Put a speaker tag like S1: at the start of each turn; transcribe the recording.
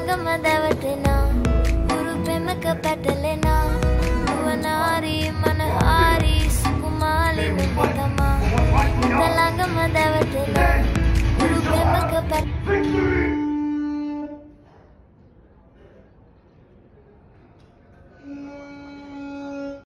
S1: ළඟම දැවටෙනා උරු පෙමක පැටලෙනා නුවනාරි මනහාරි සුකුමාලි නුඹ තමා හිත ළඟම දැවටෙනා උරු පෙමක පැටලෙනා